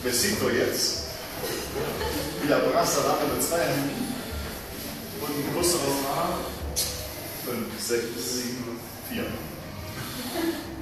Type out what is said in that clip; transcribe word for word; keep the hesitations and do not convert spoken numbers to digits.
Besito jetzt. Wieder Brasserlappe mit zwei Händen. Und ein Kuss auf A. fünf, sechs, sieben, vier.